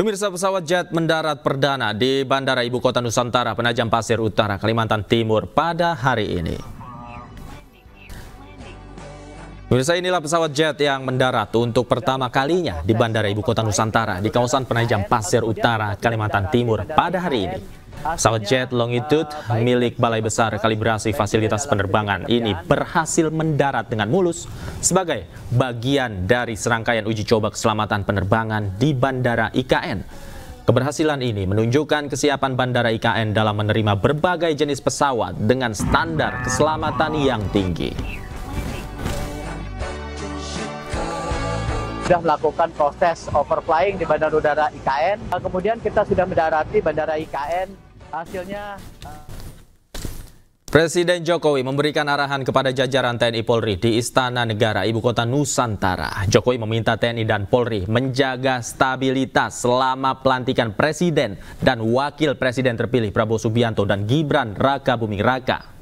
Pemirsa, pesawat jet mendarat perdana di Bandara Ibu Kota Nusantara Penajam Pasir Utara, Kalimantan Timur pada hari ini. Pemirsa, inilah pesawat jet yang mendarat untuk pertama kalinya di Bandara Ibu Kota Nusantara di kawasan Penajam Pasir Utara, Kalimantan Timur pada hari ini. Pesawat jet Longitude milik Balai Besar Kalibrasi Fasilitas Penerbangan ini berhasil mendarat dengan mulus sebagai bagian dari serangkaian uji coba keselamatan penerbangan di Bandara IKN. Keberhasilan ini menunjukkan kesiapan Bandara IKN dalam menerima berbagai jenis pesawat dengan standar keselamatan yang tinggi. Sudah melakukan proses overflying di Bandara Udara IKN. Kemudian kita sudah mendarati Bandara IKN. Hasilnya Presiden Jokowi memberikan arahan kepada jajaran TNI Polri di Istana Negara Ibu Kota Nusantara. Jokowi meminta TNI dan Polri menjaga stabilitas selama pelantikan Presiden dan Wakil Presiden terpilih Prabowo Subianto dan Gibran Rakabuming Raka.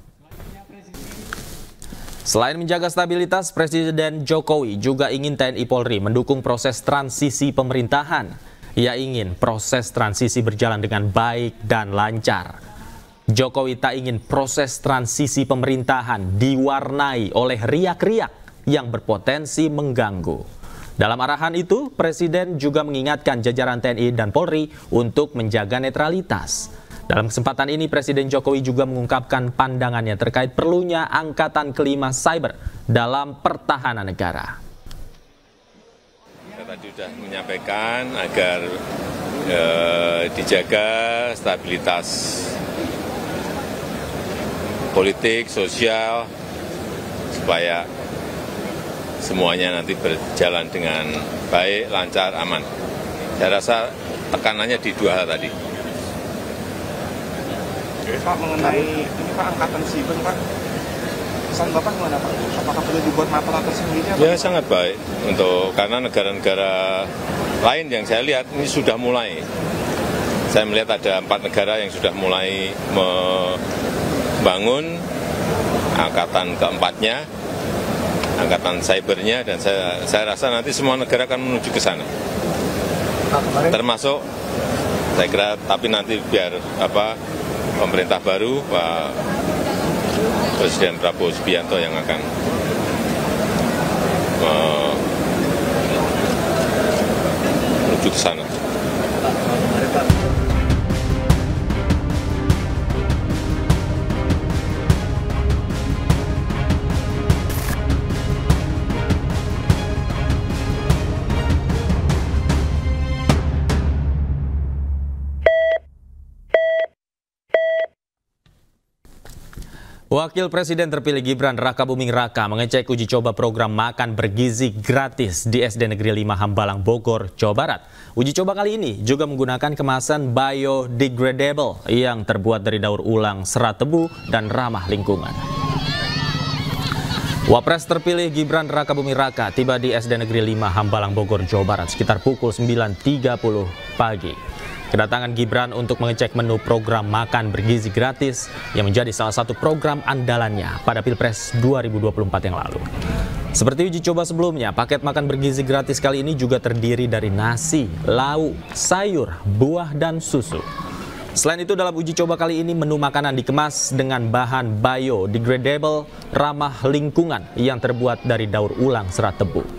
Selain menjaga stabilitas, Presiden Jokowi juga ingin TNI Polri mendukung proses transisi pemerintahan. Ia ingin proses transisi berjalan dengan baik dan lancar. Jokowi tak ingin proses transisi pemerintahan diwarnai oleh riak-riak yang berpotensi mengganggu. Dalam arahan itu, Presiden juga mengingatkan jajaran TNI dan Polri untuk menjaga netralitas. Dalam kesempatan ini, Presiden Jokowi juga mengungkapkan pandangannya terkait perlunya Angkatan Kelima Cyber dalam pertahanan negara. Saya tadi sudah menyampaikan agar dijaga stabilitas politik, sosial, supaya semuanya nanti berjalan dengan baik, lancar, aman. Saya rasa tekanannya di dua hal tadi. Pak, mengenai ini Pak, Angkatan Siber Pak, pesan Bapak gimana Pak? Apakah perlu dibuat matra tersendiri? Ya sangat baik, karena negara-negara lain yang saya lihat ini sudah mulai. Saya melihat ada 4 negara yang sudah mulai membangun angkatan keempatnya, angkatan cybernya, dan saya rasa nanti semua negara akan menuju ke sana. Termasuk, saya kira, tapi nanti biar pemerintah baru, Pak Presiden Prabowo Subianto yang akan menuju ke sana. Wakil Presiden terpilih Gibran Rakabuming Raka mengecek uji coba program makan bergizi gratis di SD Negeri 5 Hambalang, Bogor, Jawa Barat. Uji coba kali ini juga menggunakan kemasan biodegradable yang terbuat dari daur ulang, serat tebu, dan ramah lingkungan. Wapres terpilih Gibran Rakabuming Raka tiba di SD Negeri 5 Hambalang, Bogor, Jawa Barat sekitar pukul 9.30 pagi. Kedatangan Gibran untuk mengecek menu program makan bergizi gratis yang menjadi salah satu program andalannya pada Pilpres 2024 yang lalu. Seperti uji coba sebelumnya, paket makan bergizi gratis kali ini juga terdiri dari nasi, lauk, sayur, buah, dan susu. Selain itu, dalam uji coba kali ini menu makanan dikemas dengan bahan biodegradable ramah lingkungan yang terbuat dari daur ulang serat tebu.